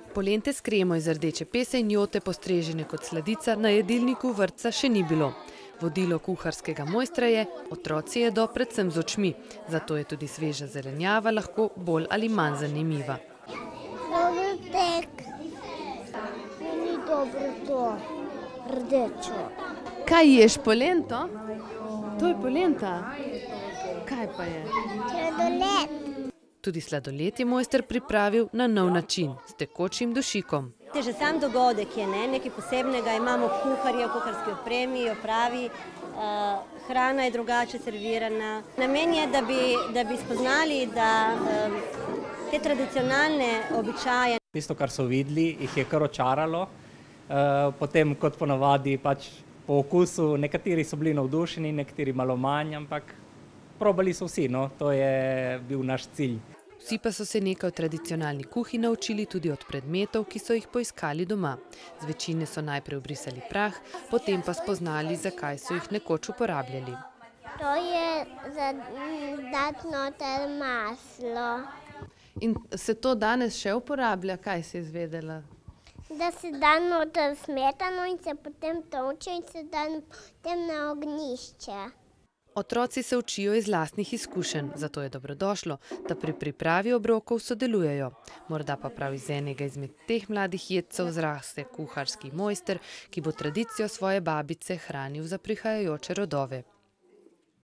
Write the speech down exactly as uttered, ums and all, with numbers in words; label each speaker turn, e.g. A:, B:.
A: Polente s kremo iz rdeče pese in jote, postrežene kot sladica, na jedilniku vrtca še ni bilo. Vodilo kuharskega mojstra je: otroci jedo predvsem z očmi, zato je tudi sveža zelenjava lahko bolj ali manj zanimiva.
B: Dober tek. Ni dobro to, rdečo.
A: Kaj ješ, polento? To je polenta. Kaj pa je?
B: Sladoled.
A: Tudi sladoled je mojster pripravil na nov način, s tekočim dušikom.
C: Že sam dogodek je ne, nekaj posebnega, imamo kuharje v kuharski opremi, opravi, uh, hrana je drugače servirana. Namen je, da bi, da bi spoznali, da um, te tradicionalne običaje.
D: Tisto, kar so videli, jih je kar očaralo. Uh, potem, kot ponavadi, pač po okusu, nekateri so bili navdušeni, nekateri malo manj, ampak probali so vsi, no, to je bil naš cilj.
A: Vsi pa so se nekaj o tradicionalni kuhi naučili tudi od predmetov, ki so jih poiskali doma. Z večine so najprej obrisali prah, potem pa spoznali, zakaj so jih nekoč uporabljali.
B: To je za dati noter maslo.
A: In se to danes še uporablja? Kaj si izvedela?
B: Da se da noter smetano in se potem toče in se da potem na ognjišče.
A: Otroci se učijo iz lastnih izkušenj, zato je dobrodošlo, da pri pripravi obrokov sodelujejo. Morda pa prav iz enega izmed teh mladih jedcev zraste kuharski mojster, ki bo tradicijo svoje babice hranil za prihajajoče rodove.